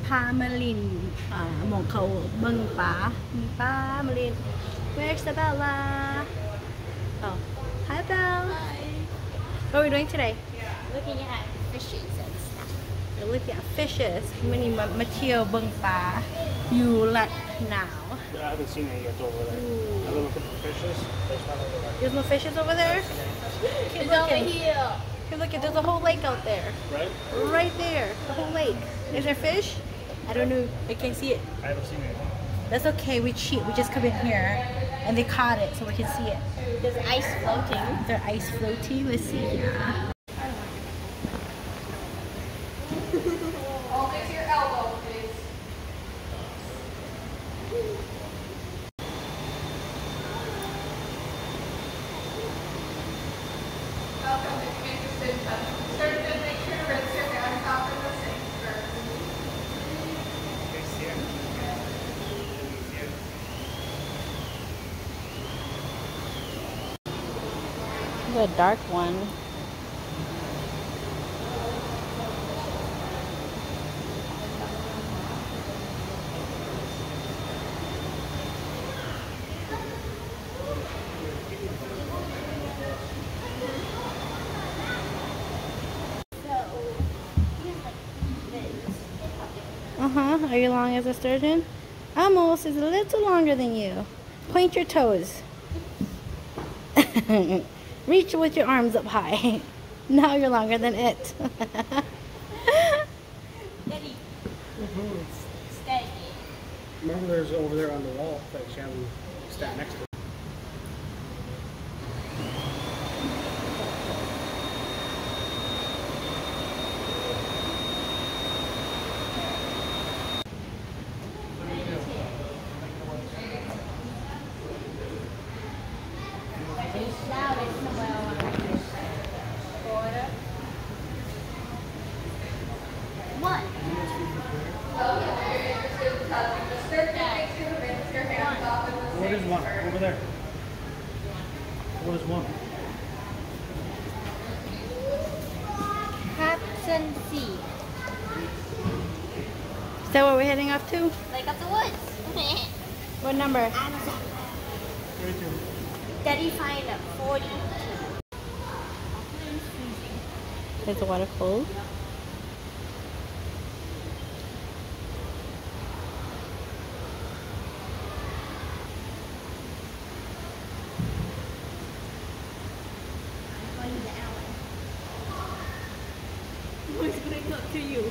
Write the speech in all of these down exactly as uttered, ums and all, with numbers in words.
พามาลินอ่าหมองเขาเบิ่งปลามีปลามาลิน Where's the Bella? Oh, hi Belle. Hi. What are we doing today? Looking at fishes and stuff. We're looking at fishes. วันนี้มามาเที่ยวเบิ่งปลาอยู่ละหนาว I haven't seen it yet over there. I look at the fishes. There's not over there. There's no fishes over there? Keep It's over looking. here. Keep looking. There's a whole lake out there. Right? Right there. The whole lake. Is there fish? I don't know. I can't see it. I haven't seen it. That's okay. We cheat. We just come in here and they caught it so we can see it. There's ice floating. Is there ice floating? Let's see here. Hold it to your elbow, please. Welcome. If you're interested in touching the sturgeon, make sure to rinse your hands off in the sink first. There's a dark one. Uh-huh. Are you long as a sturgeon? Almost. It's a little longer than you. Point your toes. Reach with your arms up high. Now you're longer than it. Steady. Steady. Remember there's over there on the wall that you have to stand next to. Now there's somewhere on the border. One. Welcome. If you're interested in touching the sturgeon, make sure to rinse your hands off in the What sink is one? first. Over there. What is one? Captain Sea. Is that what we're heading off to? Lake of the Woods. What number? Amazon. thirty-five and forty. Is the water cold? Who's going up to you?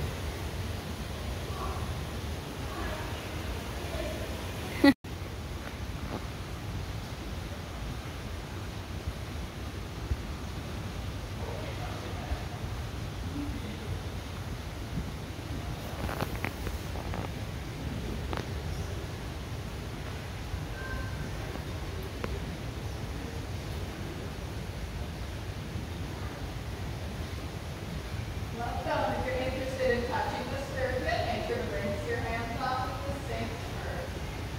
Welcome. If you're interested in touching the sturgeon, make sure to rinse your hands off in the sink first.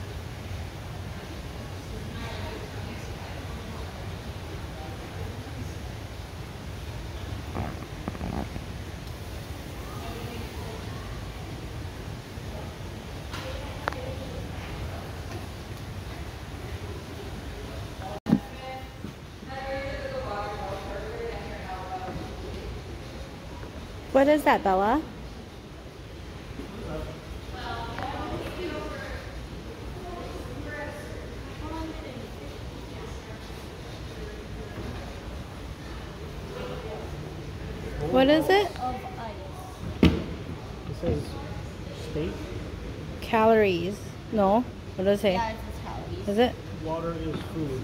What is that, Bella? What is it? Of ice. It says state. Calories. No. What does it say? Yeah, it says calories. Is it? Water is food.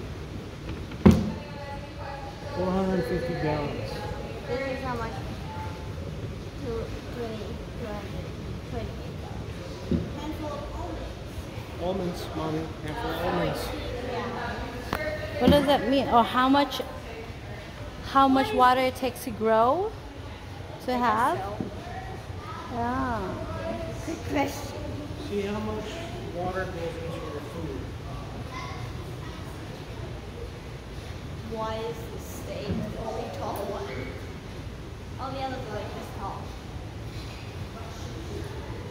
four hundred fifty gallons. There is how much? Two, twenty, two hundred, twenty-eight dollars. Handful of almonds. Almonds, mommy. Handful of almonds. Yeah. What does that mean? Or how much how much water it takes to grow? To have? So, Yeah. good question. See how much water goes into your food. Why is the steak the only tall one? All the others are like